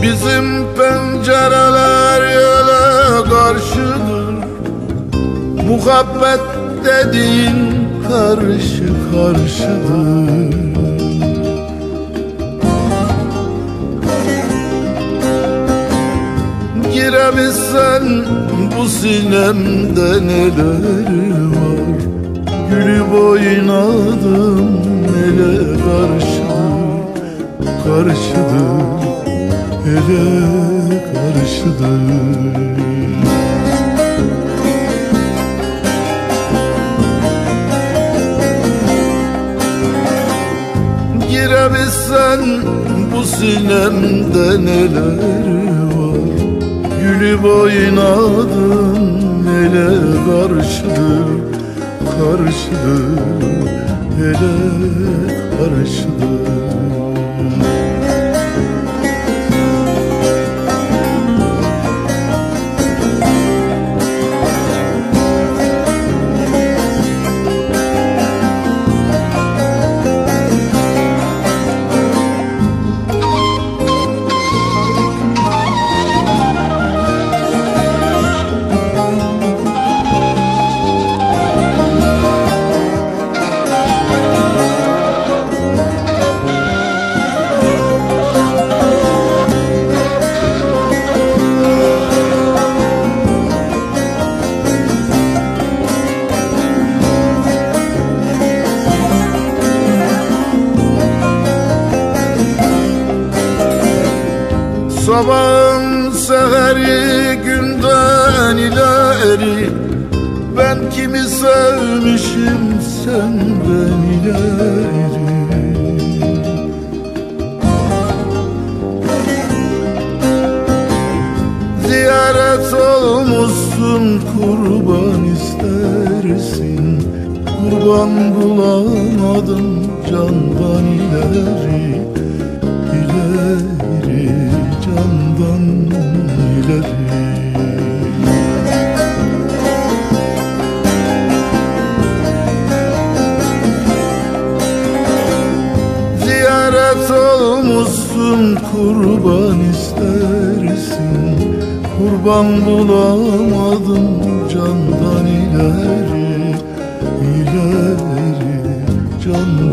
Bizim pencereler yöle karşıdır. Muhabbet dediğin karşı karşıdır. Girebilsen bu sinemde neler var. Gülüp oynadım ele karşıdır, karşıdır, ele karşıdır. Girebilsen bu sinemde neler var. Gülüp oynadım ele karşıdır, karşıdır, ele karşıdır. Sabahın seheri günden ileri, ben kimi sevmişim senden ileri. Ziyaret olmuşsun, kurban istersin. Kurban bulamadım candan ileri, ileri, candan ileri. Ziyaret olmuşsun, kurban istersin. Kurban bulamadım candan ileri, ileri, candan